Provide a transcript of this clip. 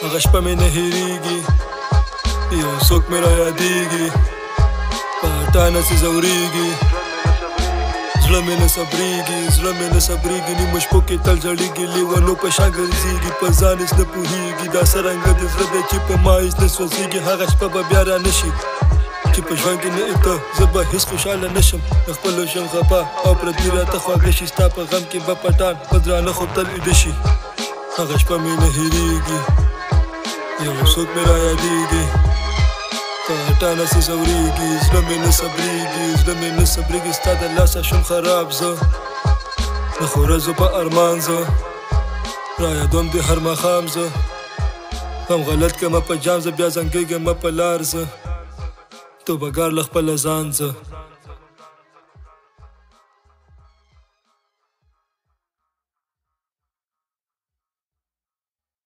هغه شپه مې نه هېرېږي، یو څوک مې رایادېږي، په هټا نسې ځورېږي، زړه مې نه صبرېږي، زړه مې نه صبرېږي، نیمو شپو کې تل ژړېږي، لیونو په شان ګرځېږي، په ځان هېڅ نه پوهېږي، دا څرنګه د زړه دی چې په ما هېڅ نه سوځېږي. هغه شپه به بیا را نه شي چې په ژوند کې نه ته، زه به هېڅ خوشحاله نه شم، د خپلو شم خفه او پردي راته خواږه شي، ستا په غم کې به پټان په درانه خوب تل ویده شي. هغه شپه مې نه هېرېږي، یو څوک مې رایادېږي، په هټا نسې ځورېږي، زړه مې نه صبرېږي، زړه مې نه صبرېږي، ستا د لاسه شم خراب زه، د ښو ورځو په ارمان زه رایادوم دې هر ماښام زه، هم غلط کړمه په جام زه، بیا زنګېږمه په لار زه، توبهګار له خپله ځان زه.